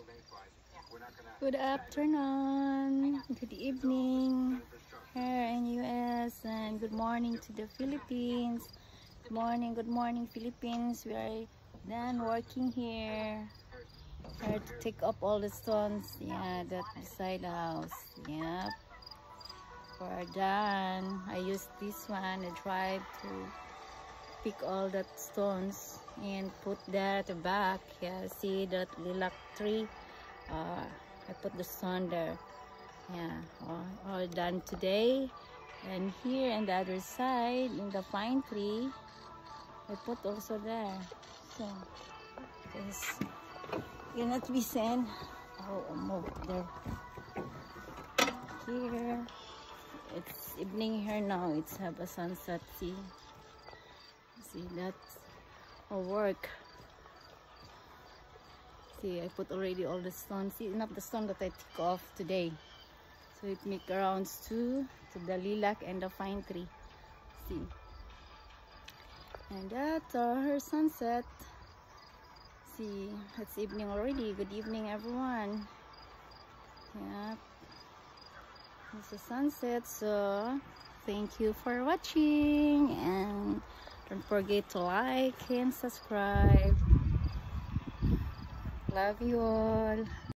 Good afternoon, good evening here in US, and good morning to the Philippines. Good morning Philippines. We are done working here. Here to take up all the stones, yeah, that beside the house. Yep, we're done. I used this one, I tried to pick all that stones and put that back. Yeah, see that lilac tree, I put the stone there. Yeah, all done today. And here on the other side, in the pine tree, I put also there. So this cannot be seen. Oh, move there. Here, it's evening here now. It's have a sunset. See that's all work. See, I put already all the stones. See, enough the stone that I took off today. So it make rounds to the lilac and the pine tree. See, and that's our sunset. See, it's evening already. Good evening, everyone. Yeah, it's a sunset. So thank you for watching, and don't forget to like and subscribe. Love you all.